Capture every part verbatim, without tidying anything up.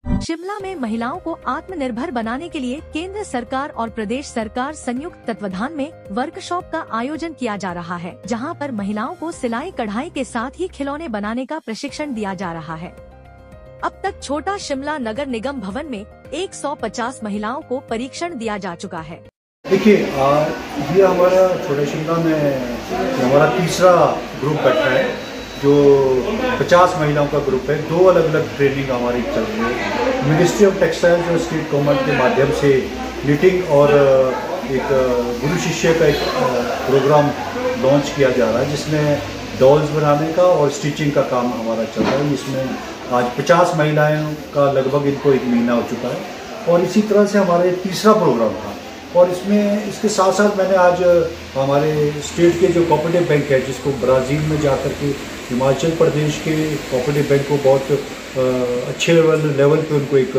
शिमला में महिलाओं को आत्मनिर्भर बनाने के लिए केंद्र सरकार और प्रदेश सरकार संयुक्त तत्वाधान में वर्कशॉप का आयोजन किया जा रहा है, जहां पर महिलाओं को सिलाई कढ़ाई के साथ ही खिलौने बनाने का प्रशिक्षण दिया जा रहा है। अब तक छोटा शिमला नगर निगम भवन में एक सौ पचास महिलाओं को परीक्षण दिया जा चुका है। देखिए, ये हमारा छोटा शिमला में हमारा तीसरा ग्रुप बैठा है, जो पचास महिलाओं का ग्रुप है। दो अलग अलग ट्रेनिंग हमारी चल रही है। मिनिस्ट्री ऑफ टेक्सटाइल्स और स्ट्रीट कॉमर्स के माध्यम से नीटिंग और एक गुरु शिष्य का एक प्रोग्राम लॉन्च किया जा रहा है, जिसमें डॉल्स बनाने का और स्टिचिंग का काम हमारा चल रहा है। इसमें आज पचास महिलाओं का लगभग इनको एक महीना हो चुका है और इसी तरह से हमारे तीसरा प्रोग्राम था। और इसमें इसके साथ साथ मैंने आज हमारे स्टेट के जो कोऑपरेटिव बैंक है, जिसको ब्राज़ील में जाकर के हिमाचल प्रदेश के कोऑपरेटिव बैंक को बहुत अच्छे लेवल लेवल पे उनको एक,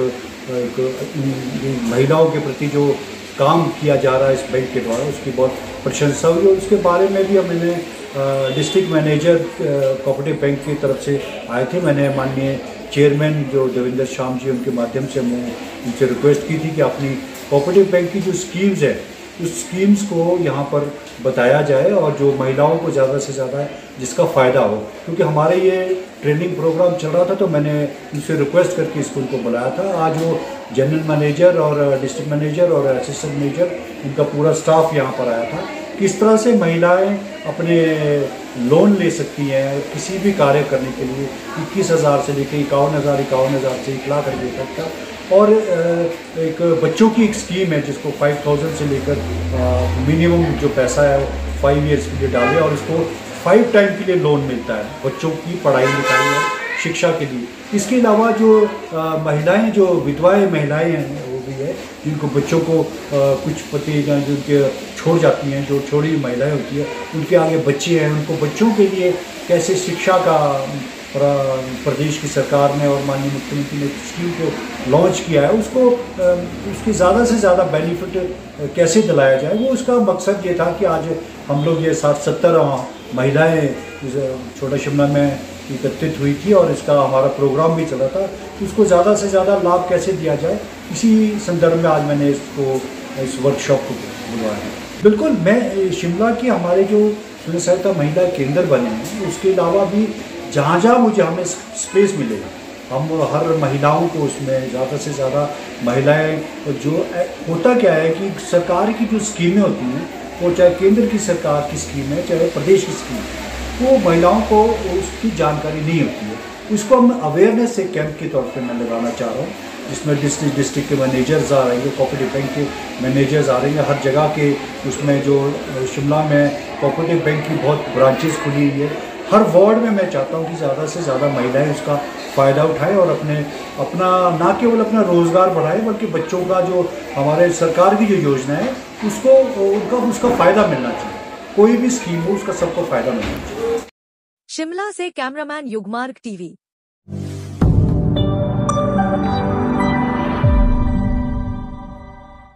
एक महिलाओं के प्रति जो काम किया जा रहा है इस बैंक के द्वारा, उसकी बहुत प्रशंसा हुई। और उसके बारे में भी मैंने डिस्ट्रिक्ट मैनेजर कोऑपरेटिव बैंक की तरफ से आए थे। मैंने माननीय चेयरमैन जो देवेंद्र श्याम जी, उनके माध्यम से हमने उनसे रिक्वेस्ट की थी कि अपनी कोऑपरेटिव बैंक की जो स्कीम्स है, उस स्कीम्स को यहाँ पर बताया जाए और जो महिलाओं को ज़्यादा से ज़्यादा जिसका फ़ायदा हो। क्योंकि हमारे ये ट्रेनिंग प्रोग्राम चल रहा था, तो मैंने उनसे रिक्वेस्ट करके स्कूल को बुलाया था। आज वो जनरल मैनेजर और डिस्ट्रिक्ट मैनेजर और असिस्टेंट मैनेजर, इनका पूरा स्टाफ यहाँ पर आया था। किस तरह से महिलाएं अपने लोन ले सकती हैं किसी भी कार्य करने के लिए, इक्कीस हज़ार से लेकर इक्यावन हज़ार इक्यावन हज़ार से एक लाख रुपये तक का। और एक बच्चों की एक स्कीम है जिसको फाइव थाउजेंड से लेकर मिनिमम जो पैसा है फाइव इयर्स के लिए डाले और इसको फाइव टाइम के लिए लोन मिलता है बच्चों की पढ़ाई लिखाई और शिक्षा के लिए। इसके अलावा जो आ, महिलाएं जो विधवाएं महिलाएं हैं वो भी है, जिनको बच्चों को आ, कुछ पति जिनके छोड़ जाती हैं, जो छोड़ी हुई महिलाएं होती है, उनके आगे बच्चे हैं, उनको बच्चों के लिए कैसे शिक्षा का प्रदेश की सरकार ने और माननीय मुख्यमंत्री ने स्कीम को लॉन्च किया है, उसको उसकी ज़्यादा से ज़्यादा बेनिफिट कैसे दिलाया जाए, वो उसका मकसद ये था कि आज हम लोग ये साठ सत्तर महिलाएं छोटा शिमला में एकत्रित हुई थी और इसका हमारा प्रोग्राम भी चला था। उसको ज़्यादा से ज़्यादा लाभ कैसे दिया जाए, इसी संदर्भ में आज मैंने इसको इस वर्कशॉप को बुलवाया है। बिल्कुल, मैं शिमला की हमारे जो स्वयं सहायता महिला केंद्र बने हैं, उसके अलावा भी जहाँ जहाँ मुझे हमें स्पेस मिलेगा, हम हर महिलाओं को उसमें ज़्यादा से ज़्यादा महिलाएं, जो होता क्या है कि सरकार की जो स्कीमें होती हैं, वो चाहे केंद्र की सरकार की स्कीम है चाहे प्रदेश की स्कीम है, वो महिलाओं को उसकी जानकारी नहीं होती है। उसको हम अवेयरनेस से कैंप के तौर पर मैं लगाना चाह रहा हूँ, जिसमें डिस्ट्रिक्ट डिस्ट्रिक्ट के मैनेजर्स आ रहेंगे, कोऑपरेटिव बैंक के मैनेजर्स आ रहेंगे, हर जगह के। उसमें जो शिमला में कोऑपरेटिव बैंक की बहुत ब्रांचेस खुली हुई है, हर वार्ड में मैं चाहता हूँ कि ज़्यादा से ज़्यादा महिलाएं उसका फ़ायदा उठाएं और अपने अपना ना केवल अपना रोज़गार बढ़ाएं, बल्कि बच्चों का जो हमारे सरकार की जो योजना है उसको उनका उसका फ़ायदा मिलना चाहिए। कोई भी स्कीम हो उसका सबको फ़ायदा मिलना चाहिए। शिमला से कैमरामैन युगमार्ग टीवी।